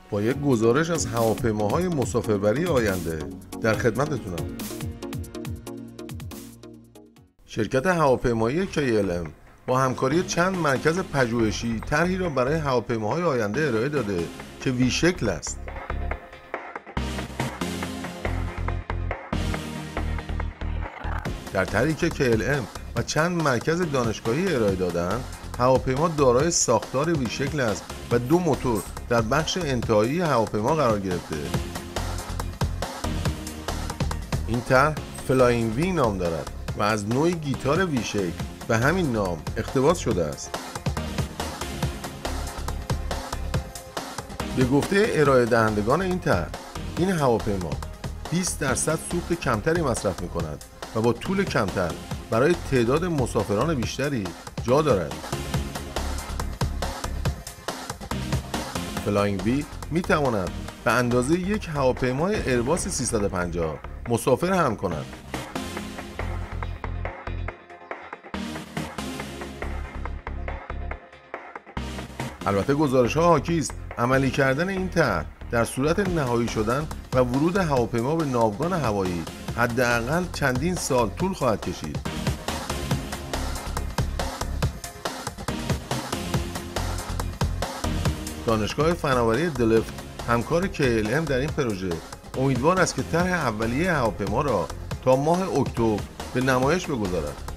با یک گزارش از هواپیماهای مسافربری آینده در خدمتتونم. شرکت هواپیمایی KLM با همکاری چند مرکز پژوهشی طرحی را برای هواپیماهای آینده ارائه داده که وی شکل است. در طرحی که KLM و چند مرکز دانشگاهی ارائه دادند، هواپیما دارای ساختار وی شکل است و دو موتور در بخش انتهایی هواپیما قرار گرفته. این طرح فلاینگ وی نام دارد و از نوع گیتار وی شکل به همین نام اقتباس شده است. به گفته ارائه دهندگان این طرح، این هواپیما 20% سوخت کمتری مصرف می کند و با طول کمتر برای تعداد مسافران بیشتری جا دارد. فلاینگ وی می تواند به اندازه یک هواپیمای ایرباس 350 مسافر حمل کند. البته گزارش‌ها حاکی است عملی کردن این طرح در صورت نهایی شدن و ورود هواپیما به ناوگان هوایی حداقل چندین سال طول خواهد کشید. دانشگاه فناوری دلفت، همکار KLM در این پروژه، امیدوار است که طرح اولیه هواپیما را تا ماه اکتبر به نمایش بگذارد.